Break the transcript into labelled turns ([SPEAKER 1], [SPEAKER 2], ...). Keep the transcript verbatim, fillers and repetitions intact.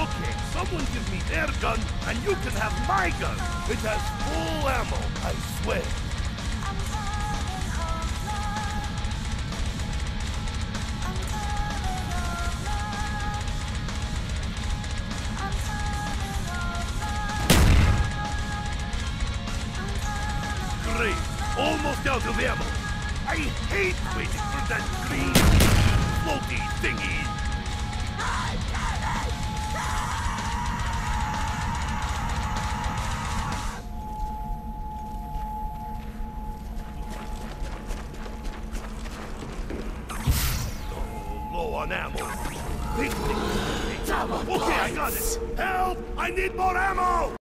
[SPEAKER 1] Okay, someone give me their gun, and you can have my gun. It has full ammo, I swear. Great, almost out of ammo. I hate waiting for that green, floaty thingy. On ammo. Okay, I got it. Help! I need more ammo!